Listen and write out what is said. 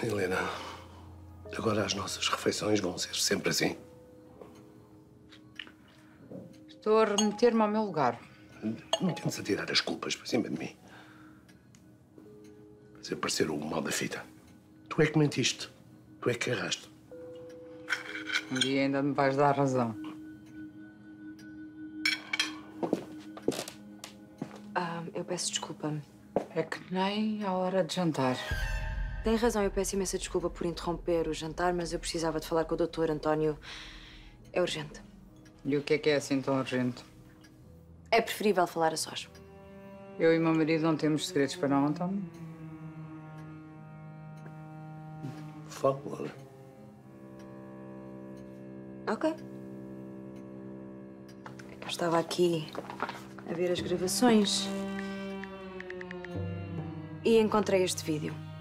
Helena, agora as nossas refeições vão ser sempre assim. Estou a remeter-me ao meu lugar. Não tentes atirar as culpas para cima de mim. Fazer parecer o mal da fita. Tu é que mentiste. Tu é que erraste. Um dia ainda me vais dar razão. Eu peço desculpa. É que nem a hora de jantar. Tem razão, eu peço imensa desculpa por interromper o jantar, mas eu precisava de falar com o Dr. António. É urgente. E o que é assim tão urgente? É preferível falar a sós. Eu e meu marido não temos segredos para não, António. Fala. Ok. Eu estava aqui a ver as gravações e encontrei este vídeo.